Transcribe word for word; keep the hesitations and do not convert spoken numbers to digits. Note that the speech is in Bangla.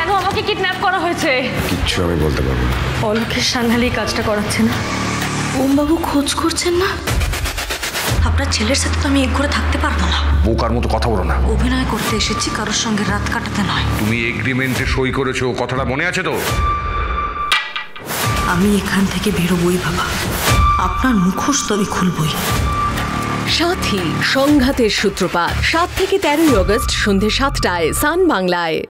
কেন আমাকে কিডন্যাপ করা হয়েছে? কিচ্ছু আমি বলতে পারবো না। অলোকের সান্যালি কাজটা করাচ্ছে না। ওমবাবু খোঁজ করছেন না? আপনার ছেলের সাথে তো আমি এক করে থাকতে পারবো না। বোকার মতো কথা বলো না। অভিনয় করতে এসেছি, কারোর সঙ্গে রাত কাটাতে নয়। তুমি এগ্রিমেন্টে সই করেছো, কথাটা মনে আছে তো? আমি এখান থেকে বেরোবই বাবা, আপনার মুখোশ তো আমি খুলবই। সাথী সংঘাতের সূত্রপাত সাত থেকে তেরোই আগস্ট সন্ধ্যে সাতটায় সান বাংলায়।